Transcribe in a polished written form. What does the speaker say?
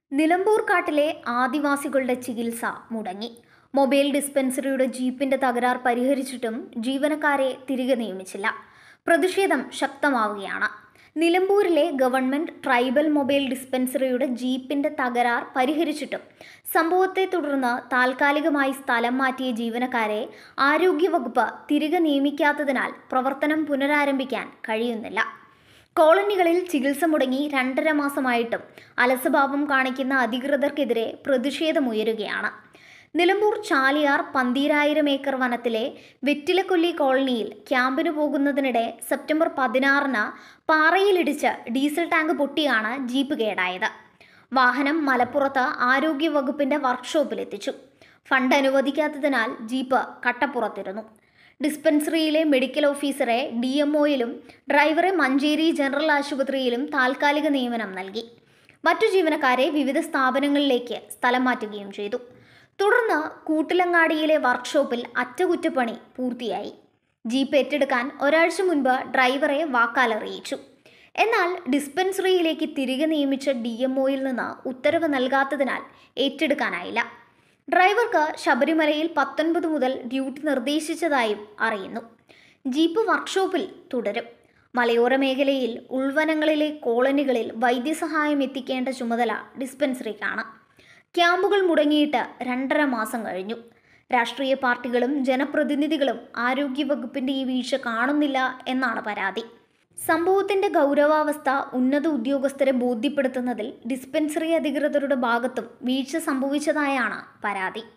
നിലമ്പൂർ കാട്ടിലെ ആദിവാസികളുടെ ചികിത്സ മുടങ്ങി. മൊബൈൽ ഡിസ്പെൻസറിയുടെ ജീപ്പിന്റെ തകരാർ പരിഹരിച്ചിട്ടും ജീവനക്കാരെ തിരികെ നിയമിച്ചില്ല. പ്രതിഷേധം ശക്തമാവുകയാണ്. നിലമ്പൂരിലെ ഗവൺമെന്റ് ട്രൈബൽ മൊബൈൽ ഡിസ്പെൻസറിയുടെ ജീപ്പിന്റെ തകരാർ പരിഹരിച്ചിട്ടും സംഭവത്തെ തുടർന്ന് താൽക്കാലികമായി സ്ഥലം മാറ്റിയ ജീവനക്കാരെ ആരോഗ്യവകുപ്പ് തിരികെ നിയമിക്കാത്തതിനാൽ പ്രവർത്തനം പുനരാരംഭിക്കാൻ കഴിയുന്നില്ല. കോളനികളിൽ ചികിത്സ മുടങ്ങി 2.5 മാസമായിട്ടും അലസഭാവം കാണിക്കുന്ന അധികൃതർക്കെതിരെ പ്രതിഷേധമുയരുകയാണ്. നിലമ്പൂർ ചാലിയാർ 12,000 ഏക്കർ വനത്തിലെ വെറ്റിലക്കൊല്ലി കോളനിയിൽ ക്യാമ്പിന് പോകുന്നതിനിടെ സെപ്റ്റംബർ 16-ന് പാറയിലിടിച്ച് ഡീസൽ ടാങ്ക് പൊട്ടിയാണ് ജീപ്പ് കേടായത്. വാഹനം മലപ്പുറത്ത് ആരോഗ്യവകുപ്പിന്റെ വർക്ക്ഷോപ്പിലെത്തിച്ചു. ഫണ്ട് അനുവദിക്കാത്തതിനാൽ ജീപ്പ് കട്ടപ്പുറത്തിരുന്നു. ഡിസ്പെൻസറിയിലെ മെഡിക്കൽ ഓഫീസറെ DMOയിലും ഡ്രൈവറെ മഞ്ചേരി ജനറൽ ആശുപത്രിയിലും താൽക്കാലിക നിയമനം നൽകി. മറ്റു ജീവനക്കാരെ വിവിധ സ്ഥാപനങ്ങളിലേക്ക് സ്ഥലം മാറ്റുകയും ചെയ്തു. തുടർന്ന് കൂട്ടിലങ്ങാടിയിലെ വർക്ക്ഷോപ്പിൽ അറ്റകുറ്റപ്പണി പൂർത്തിയായി. ജീപ്പ് ഏറ്റെടുക്കാൻ ഒരാഴ്ച മുൻപ് ഡ്രൈവറെ വാക്കാലറിയിച്ചു. എന്നാൽ ഡിസ്പെൻസറിയിലേക്ക് തിരികെ നിയമിച്ച DMOയിൽ നിന്ന് ഉത്തരവ് നൽകാത്തതിനാൽ ഏറ്റെടുക്കാനായില്ല. ഡ്രൈവർക്ക് ശബരിമലയിൽ 19 മുതൽ ഡ്യൂട്ടി നിർദ്ദേശിച്ചതായും അറിയുന്നു. ജീപ്പ് വർക്ക്ഷോപ്പിൽ തുടരും. മലയോര മേഖലയിൽ ഉൾവനങ്ങളിലെ കോളനികളിൽ വൈദ്യസഹായം എത്തിക്കേണ്ട ചുമതല ഡിസ്പെൻസറിക്കാണ്. ക്യാമ്പുകൾ മുടങ്ങിയിട്ട് 2.5 മാസം കഴിഞ്ഞു. രാഷ്ട്രീയ പാർട്ടികളും ജനപ്രതിനിധികളും ആരോഗ്യവകുപ്പിന്റെ ഈ വീഴ്ച കാണുന്നില്ല എന്നാണ് പരാതി. സംഭവത്തിന്റെ ഗൗരവാവസ്ഥ ഉന്നത ഉദ്യോഗസ്ഥരെ ബോധ്യപ്പെടുത്തുന്നതിൽ ഡിസ്പെൻസറി അധികൃതരുടെ ഭാഗത്തും വീഴ്ച സംഭവിച്ചതായാണ് പരാതി.